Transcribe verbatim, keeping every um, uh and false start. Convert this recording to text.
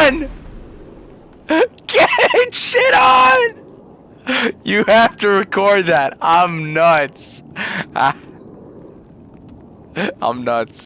on! Get shit on! You have to record that. I'm nuts. I'm nuts.